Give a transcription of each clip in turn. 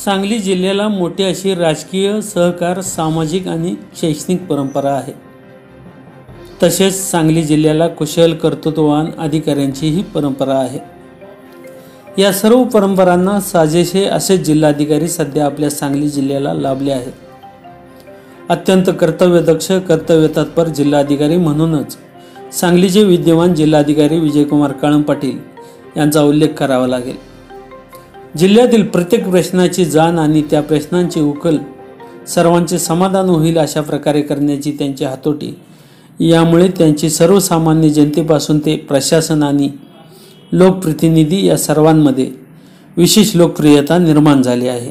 सांगली जिल्ह्याला मोठी अशी राजकीय, सहकार, सामाजिक आणि शैक्षणिक परंपरा आहे। तसेच सांगली जिल्ह्याला कुशल, कर्तृत्ववान अधिकाऱ्यांचीही परंपरा आहे। या सर्व परंपरांना साजेसे असे जिल्हाधिकारी सध्या आपल्या सांगली जिल्ह्याला लाभले आहेत। अत्यंत कर्तव्यदक्ष, कर्तव्यतत्पर जिल्हाधिकारी म्हणूनच सांगलीचे विद्यमान जिल्हाधिकारी विजयकुमार काळम पाटील यांचा उल्लेख करावा लागेल। जिल्ह्यातील प्रत्येक प्रश्नाची जाण आणि त्या प्रश्नांची उकल सर्वांचे समाधान होईल अशा प्रकारे करण्याची त्यांची हातोटी, यामुळे त्यांची सर्वसामान्य जनतेपासून ते प्रशासन आणि लोकप्रतिनिधी या सर्वांमध्ये विशेष लोकप्रियता निर्माण झाली आहे।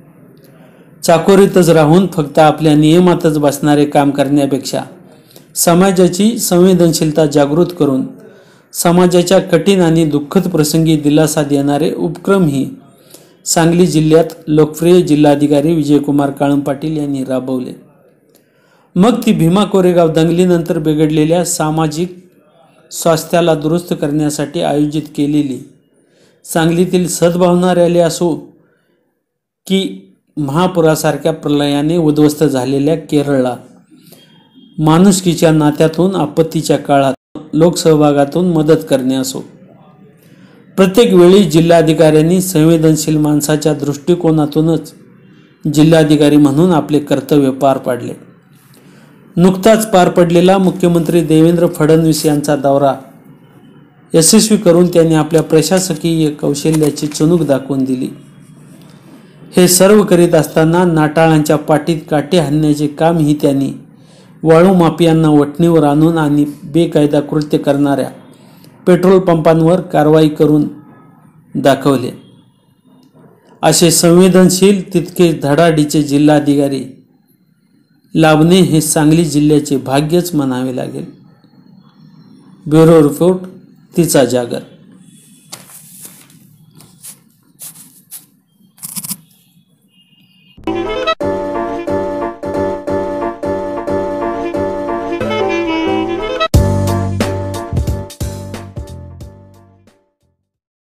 चाकोरीतच राहून फक्त आपल्या नियमातच बसणारे काम करण्यापेक्षा समाजाची संवेदनशीलता जागृत करून समाजाच्या कठीण आणि दुःखद प्रसंगी दिलासा देणारे उपक्रमही सांगली जिल्ह्यात लोकप्रिय जिल्हाधिकारी विजयकुमार काळम पाटील यांनी राबवले। मग ती भीमा कोरेगाव दंगलीनंतर बिघडलेल्या सामाजिक स्वास्थ्याला दुरुस्त करण्यासाठी आयोजित केलेली सांगलीतील सद्भावना रॅली असो की महापुरासारख्या प्रलयाने उद्ध्वस्त झालेल्या केरळला माणुसकीच्या नात्यातून आपत्तीच्या काळात लोकसहभागातून मदत करणे असो, प्रत्येक वेळी जिल्हाधिकाऱ्यांनी संवेदनशील माणसाच्या दृष्टिकोनातूनच जिल्हाधिकारी म्हणून आपले कर्तव्य पार पाडले। नुकताच पार पडलेला मुख्यमंत्री देवेंद्र फडणवीस यांचा दौरा यशस्वी करून त्यांनी आपल्या प्रशासकीय कौशल्याची चुणूक दाखवून दिली। हे सर्व करीत असताना नाटाळांच्या पाठीत काटे हाणण्याचे कामही त्यांनी वाळू माफियांना वठणीवर आणून आणि बेकायदा कृत्य करणाऱ्या पेट्रोल पंपांवर कारवाई करून दाखवले। असे संवेदनशील तितके धडाडीचे जिल्हाधिकारी लाभणे हे सांगली जिल्ह्याचे भाग्यच म्हणावे लागेल। ब्युरो रिपोर्ट, तिचा जागर।